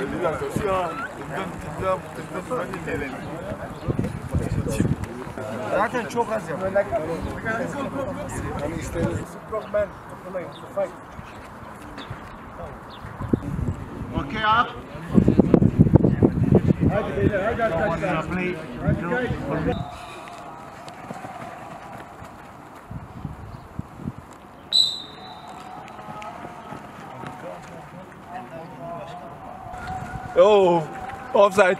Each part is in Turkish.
Zaten çok az yapıyor. Okey up. Hadi beyler, hadi arkadaşlar. Hadi. Oh, offside.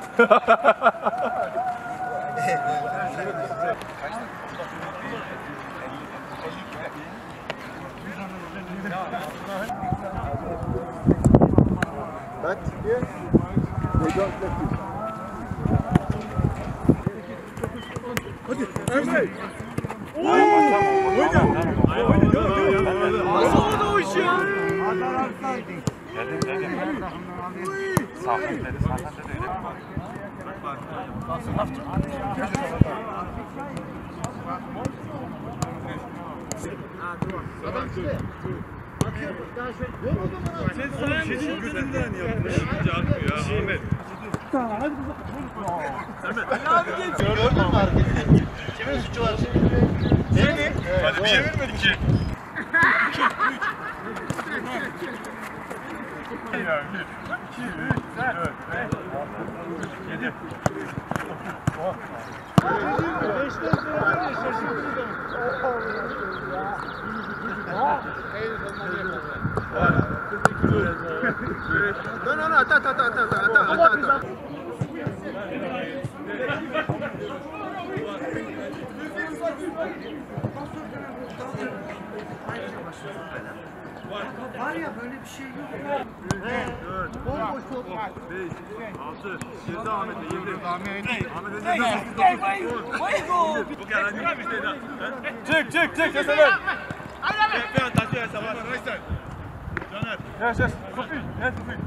But here, they don't let you. Hadi, Emre. Nasıl oldu o iş ya? Senin gözünden yapmış. Ahmet. Gördün mü hareketi? Kimin suçu var? Senin. Hadi bir çevirmedi ki. No, ata. Var ya böyle bir şey yok. 5, 6, 7 Ahmet'e 7. Ahmet'e çık. Keseler. Ben taşıyor sabah. Caner. Yes. Kopi. Yes, kopi.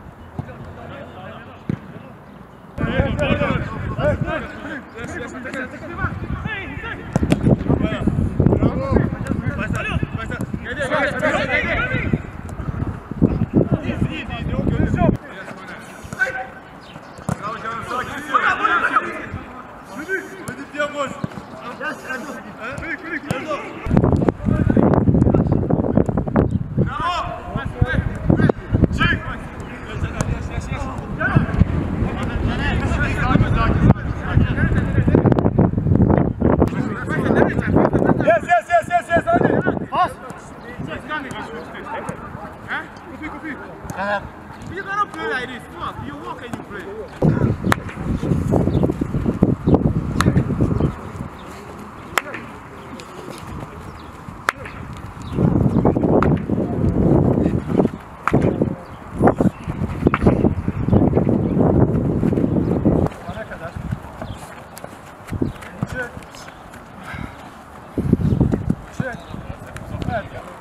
You cannot play like this. Come on, you walk and you play. Çık.